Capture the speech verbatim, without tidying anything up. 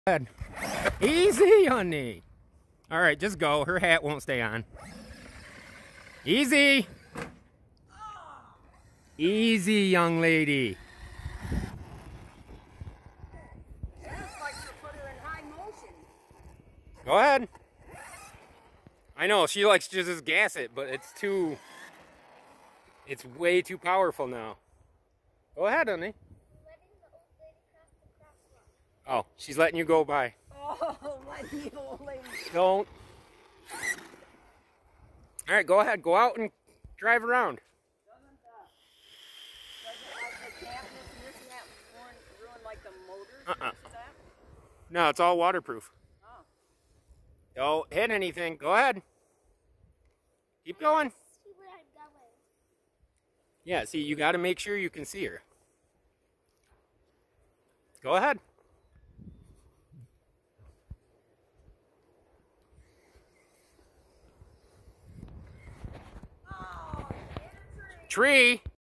Good. Easy, honey. All right, just go. Her hat won't stay on. Easy. Easy, young lady. Go ahead. I know, she likes to just gas it, but it's too... It's way too powerful now. Go ahead, honey. Oh, she's letting you go by. Oh, letting the old lady. Don't. All right, go ahead. Go out and drive around. Doesn't, uh, doesn't like the cabinets and this and that ruin, ruin like the motors? Uh-uh. Is that? No, it's all waterproof. Oh. Don't hit anything. Go ahead. Keep going. See where I'm going. Yeah, see, you got to make sure you can see her. Go ahead. Oh, Tree.